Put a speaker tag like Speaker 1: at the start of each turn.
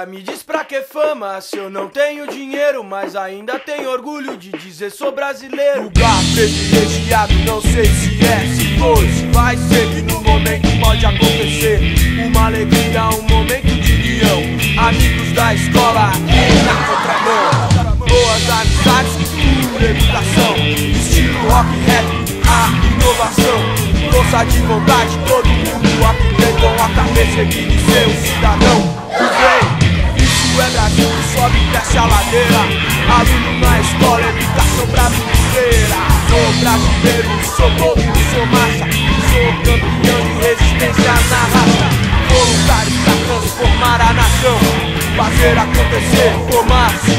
Speaker 1: me diz pra que fama se eu não tenho dinheiro, mas ainda tenho orgulho de dizer sou brasileiro. Lugar privilegiado, não sei se é, se foi, se vai ser, que no momento pode acontecer uma alegria, um momento de união. Amigos da escola e na contramão, boas amizades, cultura, educação, estilo rock, rap, a inovação. Força de vontade, todo mundo aqui vem com a cabeça erguida e ser um cidadão do bem. Isso é Brasil que sobe e desce a ladeira. Aluno na escola, educação brasileira. Sou brasileiro, sou povo, sou massa. Sou campeão de resistência na raça. Voluntário pra transformar a nação, fazer acontecer, formar-se.